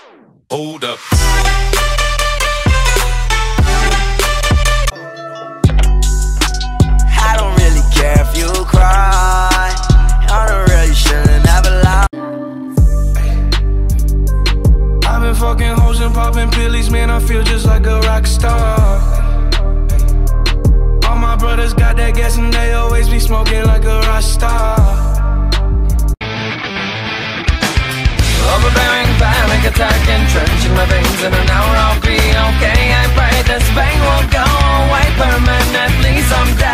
Hold up. I don't really care if you cry. I don't really shouldn't ever lie. I've been fucking hoes and popping pillies, man, I feel just like a rock star. All my brothers got that gas and they always be smoking like a rock star. Overbearing, panic attack, entrenching my veins in an hour, I'll be okay. I pray this pain will go away permanently someday.